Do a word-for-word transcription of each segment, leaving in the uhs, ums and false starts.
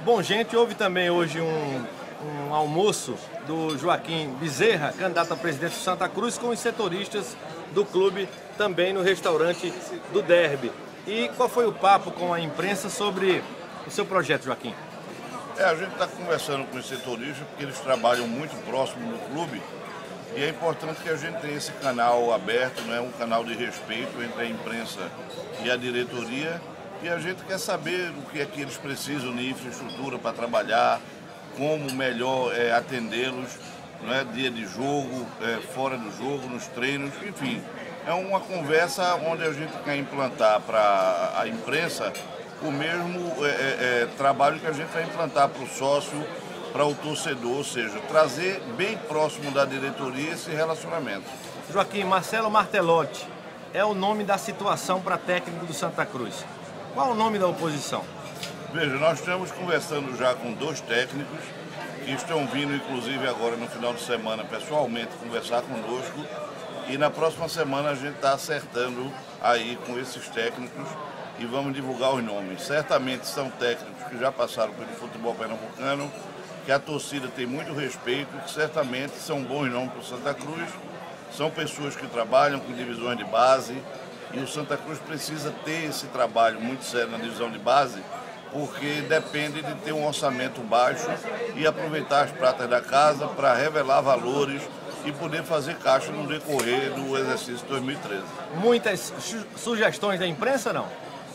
Bom, gente, houve também hoje um, um almoço do Joaquim Bezerra, candidato a presidente do Santa Cruz, com os setoristas do clube também no restaurante do Derby. E qual foi o papo com a imprensa sobre o seu projeto, Joaquim? É, a gente está conversando com os setoristas porque eles trabalham muito próximo do clube e é importante que a gente tenha esse canal aberto, né, um canal de respeito entre a imprensa e a diretoria. E a gente quer saber o que é que eles precisam de infraestrutura para trabalhar, como melhor é, atendê-los, né, dia de jogo, é, fora do jogo, nos treinos, enfim. É uma conversa onde a gente quer implantar para a imprensa o mesmo é, é, trabalho que a gente vai implantar para o sócio, para o torcedor, ou seja, trazer bem próximo da diretoria esse relacionamento. Joaquim, Marcelo Martelotti é o nome da situação para técnico do Santa Cruz. Qual o nome da oposição? Veja, nós estamos conversando já com dois técnicos que estão vindo, inclusive agora no final de semana, pessoalmente conversar conosco. E na próxima semana a gente está acertando aí com esses técnicos e vamos divulgar os nomes. Certamente são técnicos que já passaram pelo futebol pernambucano, que a torcida tem muito respeito, que certamente são bons nomes para o Santa Cruz. São pessoas que trabalham com divisões de base. E o Santa Cruz precisa ter esse trabalho muito sério na divisão de base, porque depende de ter um orçamento baixo e aproveitar as pratas da casa para revelar valores e poder fazer caixa no decorrer do exercício dois mil e treze. Muitas su sugestões da imprensa, não?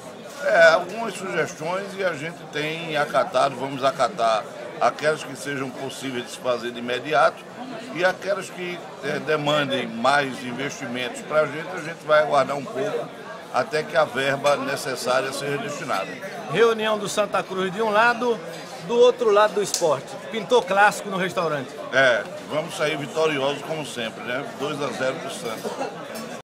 É, algumas sugestões e a gente tem acatado, vamos acatar aquelas que sejam possíveis de se fazer de imediato e aquelas que é, demandem mais investimentos para a gente, a gente vai aguardar um pouco até que a verba necessária seja destinada. Reunião do Santa Cruz de um lado, do outro lado do esporte. Pintou clássico no restaurante. É, vamos sair vitoriosos como sempre, né? dois a zero para o Santa.